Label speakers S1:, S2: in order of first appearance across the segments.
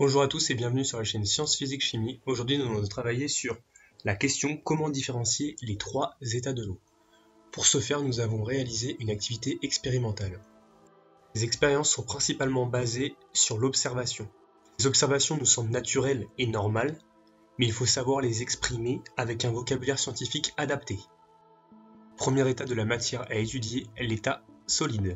S1: Bonjour à tous et bienvenue sur la chaîne Sciences Physique Chimie. Aujourd'hui nous allons travailler sur la question comment différencier les trois états de l'eau. Pour ce faire nous avons réalisé une activité expérimentale. Les expériences sont principalement basées sur l'observation. Les observations nous semblent naturelles et normales, mais il faut savoir les exprimer avec un vocabulaire scientifique adapté. Premier état de la matière à étudier, l'état solide.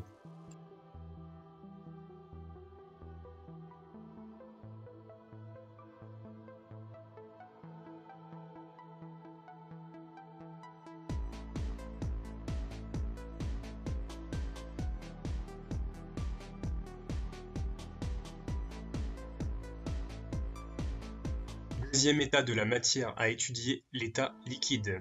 S1: Deuxième état de la matière à étudier, l'état liquide.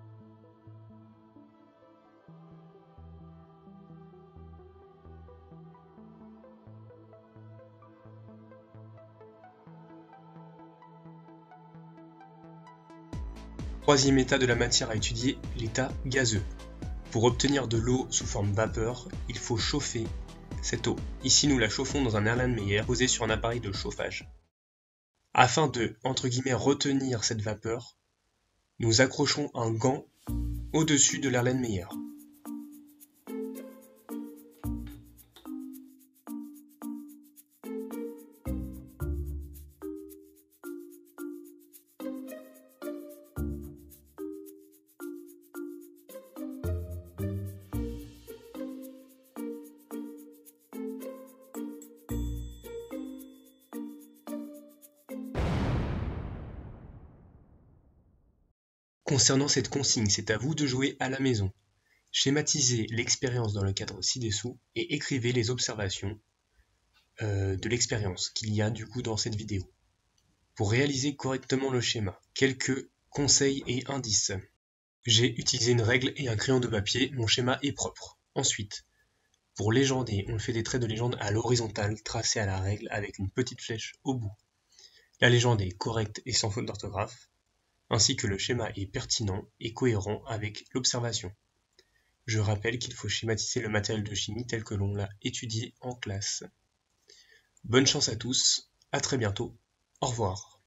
S1: Troisième état de la matière à étudier, l'état gazeux. Pour obtenir de l'eau sous forme vapeur, il faut chauffer cette eau. Ici, nous la chauffons dans un Erlenmeyer posé sur un appareil de chauffage. Afin de, entre guillemets, retenir cette vapeur, nous accrochons un gant au-dessus de l'Erlenmeyer. Concernant cette consigne, c'est à vous de jouer à la maison. Schématisez l'expérience dans le cadre ci-dessous et écrivez les observations de l'expérience qu'il y a du coup dans cette vidéo. Pour réaliser correctement le schéma, quelques conseils et indices. J'ai utilisé une règle et un crayon de papier, mon schéma est propre. Ensuite, pour légender, on fait des traits de légende à l'horizontale tracés à la règle avec une petite flèche au bout. La légende est correcte et sans faute d'orthographe, ainsi que le schéma est pertinent et cohérent avec l'observation. Je rappelle qu'il faut schématiser le matériel de chimie tel que l'on l'a étudié en classe. Bonne chance à tous, à très bientôt, au revoir.